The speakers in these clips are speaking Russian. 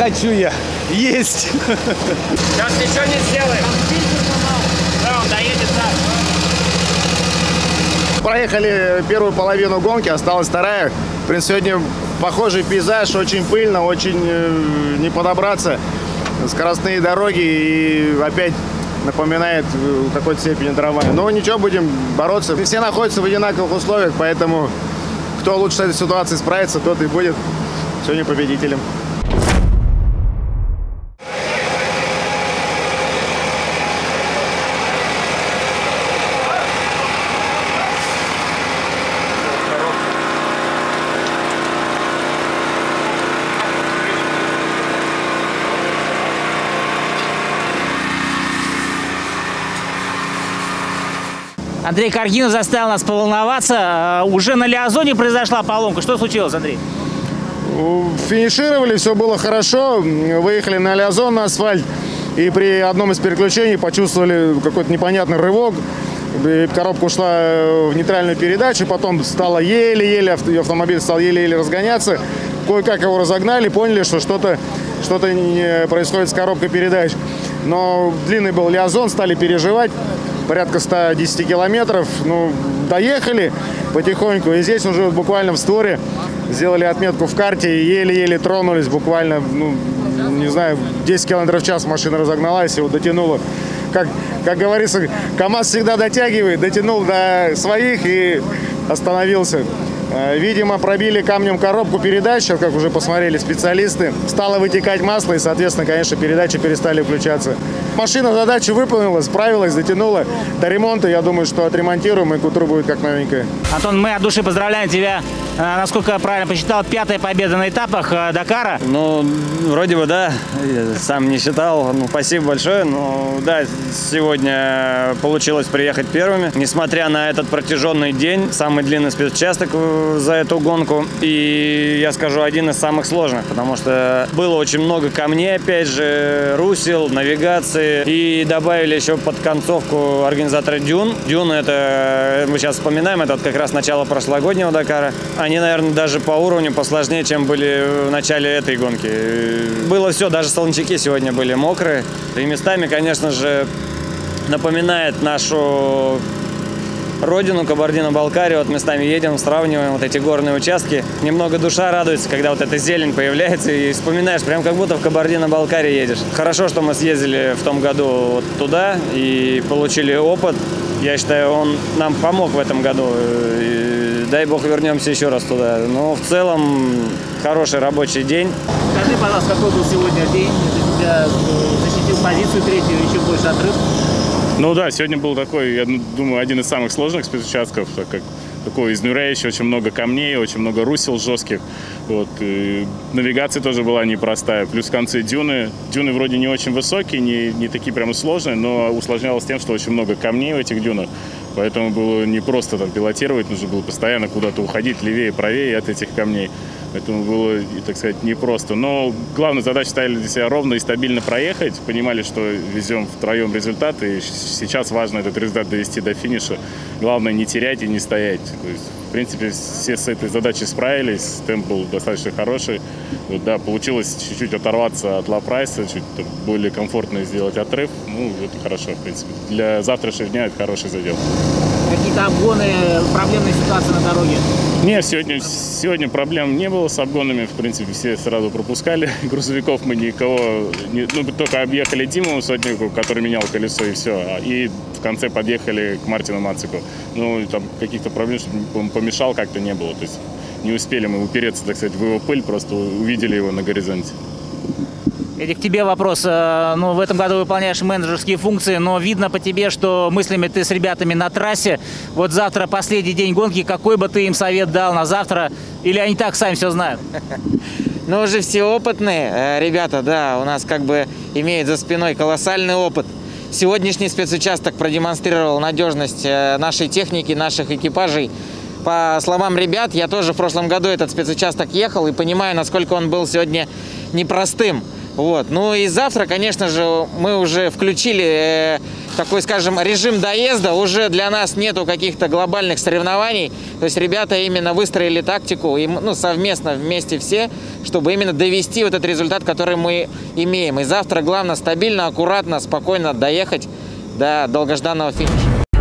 хочу я есть. Сейчас ничего не сделаем. Да, он доедет так. Проехали первую половину гонки, осталась вторая. В принципе, сегодня похожий пейзаж, очень пыльно, очень не подобраться. Скоростные дороги и опять напоминает в какой-то степени трамвай. Но ничего, будем бороться. Все находятся в одинаковых условиях, поэтому кто лучше с этой ситуацией справится, тот и будет сегодня победителем. Андрей Каргинов заставил нас поволноваться. Уже на Лиазоне произошла поломка. Что случилось, Андрей? Финишировали, все было хорошо. Выехали на Лиазон, на асфальт. И при одном из переключений почувствовали какой-то непонятный рывок. Коробка ушла в нейтральную передачу. Потом стало еле-еле, автомобиль стал еле-еле разгоняться. Кое-как его разогнали, поняли, что что-то происходит с коробкой передач. Но длинный был Лиазон, стали переживать. Порядка 110 километров. Ну, доехали потихоньку. И здесь уже буквально в створе сделали отметку в карте и еле-еле тронулись. Буквально, ну, не знаю, 10 километров в час машина разогналась и вот дотянула. Как говорится, КамАЗ всегда дотягивает. Дотянул до своих и остановился. Видимо, пробили камнем коробку передач, как уже посмотрели специалисты. Стало вытекать масло и, соответственно, конечно, передачи перестали включаться. Машина задачу выполнила, справилась, дотянула до ремонта. Я думаю, что отремонтируем и к утру будет как новенькая. Антон, мы от души поздравляем тебя. Насколько я правильно посчитал, 5-я победа на этапах Дакара. Ну, вроде бы да. Я сам не считал. Ну, спасибо большое. Ну, да, сегодня получилось приехать первыми. Несмотря на этот протяженный день, самый длинный спецучасток за эту гонку. И, я скажу, один из самых сложных, потому что было очень много камней, опять же, русел, навигации. И добавили еще под концовку организатора дюн. Дюны, это, мы сейчас вспоминаем, это вот как раз начало прошлогоднего Дакара. Они, наверное, даже по уровню посложнее, чем были в начале этой гонки. Было все, даже солончаки сегодня были мокрые. И местами, конечно же, напоминает нашу родину, Кабардино-Балкарию. Вот местами едем, сравниваем вот эти горные участки. Немного душа радуется, когда вот эта зелень появляется, и вспоминаешь, прям как будто в Кабардино-Балкарии едешь. Хорошо, что мы съездили в том году вот туда и получили опыт. Я считаю, он нам помог в этом году. И дай бог вернемся еще раз туда. Но в целом хороший рабочий день. Скажи, пожалуйста, какой был сегодня день? Ты тебя защитил позицию третью, еще больше отрыв? Ну да, сегодня был такой, я думаю, один из самых сложных спецучастков, так как такой изнуряющий, очень много камней, очень много русел жестких. Вот. И навигация тоже была непростая. Плюс в конце дюны. Дюны вроде не очень высокие, не такие прямо сложные, но усложнялось тем, что очень много камней в этих дюнах. Поэтому было не просто там пилотировать, нужно было постоянно куда-то уходить левее, правее от этих камней. Поэтому было, так сказать, непросто. Но главную задачу ставили для себя ровно и стабильно проехать. Понимали, что везем втроем результат. И сейчас важно этот результат довести до финиша. Главное не терять и не стоять. То есть, в принципе, все с этой задачей справились. Темп был достаточно хороший. Вот, да, получилось чуть-чуть оторваться от Ла-Прайса, чуть более комфортно сделать отрыв. Ну, это хорошо, в принципе. Для завтрашнего дня это хороший задел. Какие-то обгоны, проблемные ситуации на дороге? Нет, сегодня проблем не было с обгонами. В принципе, все сразу пропускали. Грузовиков мы никого... только объехали Диму Сотнику, который менял колесо, и все. И в конце подъехали к Мартину Мацику. Ну, там каких-то проблем, чтобы он помешал, как-то не было. То есть не успели мы упереться, так сказать, в его пыль, просто увидели его на горизонте. Эдик, к тебе вопрос. Ну, в этом году выполняешь менеджерские функции, но видно по тебе, что мыслями ты с ребятами на трассе. Вот завтра последний день гонки. Какой бы ты им совет дал на завтра? Или они так сами все знают? Ну, уже все опытные ребята, да. У нас как бы имеют за спиной колоссальный опыт. Сегодняшний спецучасток продемонстрировал надежность нашей техники, наших экипажей. По словам ребят, я тоже в прошлом году этот спецучасток ехал и понимаю, насколько он был сегодня непростым. Вот. Ну и завтра, конечно же, мы уже включили такой, скажем, режим доезда. Уже для нас нету каких-то глобальных соревнований. То есть ребята именно выстроили тактику, и, ну, совместно, вместе все, чтобы именно довести вот этот результат, который мы имеем. И завтра главное стабильно, аккуратно, спокойно доехать до долгожданного финиша.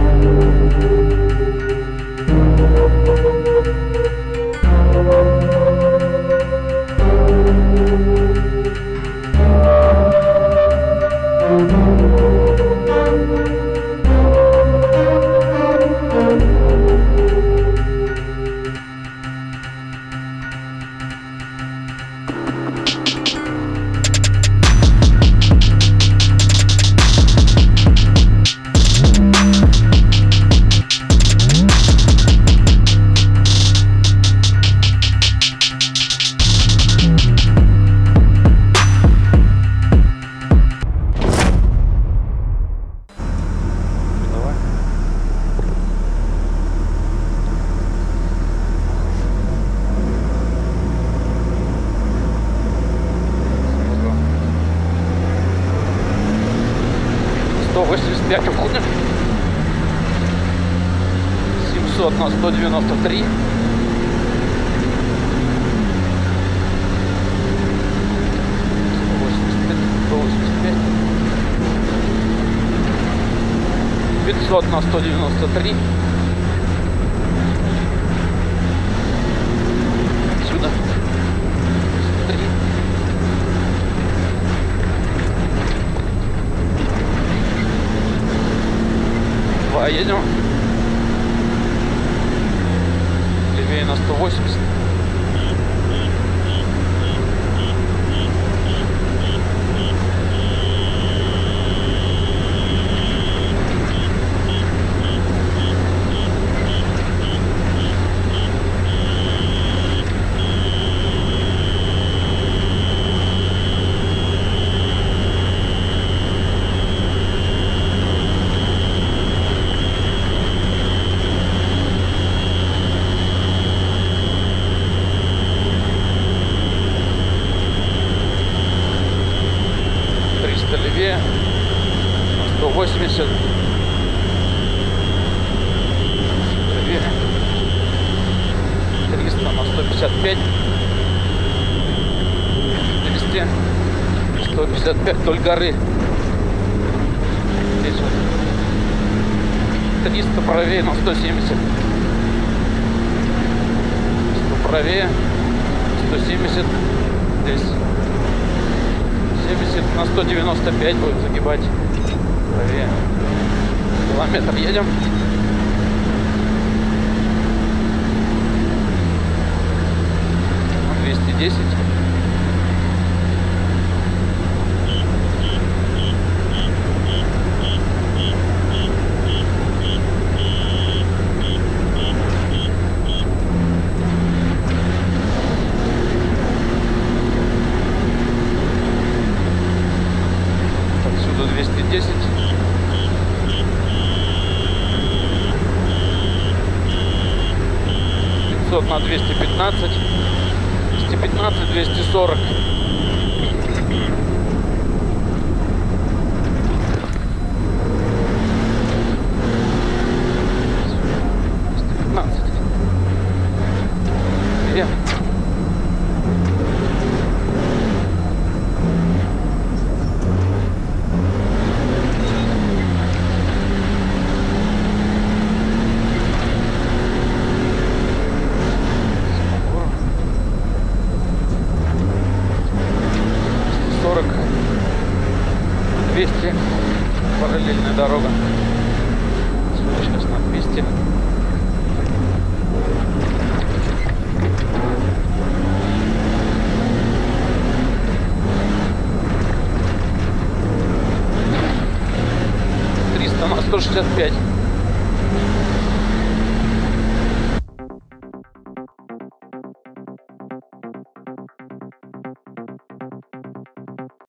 уходим. 700 на 193. На 193. Сюда. 3. Два едем. Левее на 180. Левее на 180, левее 300 на 155, 200, 155 вдоль горы. Здесь вот 300 правее на 170, 100 правее 170, здесь 70 на 195 будет загибать правее. Километр едем. На 210. Отсюда 210. 500 на 215. 215, 240. 215. Где? Параллельная дорога. Сейчас на 200. На 165.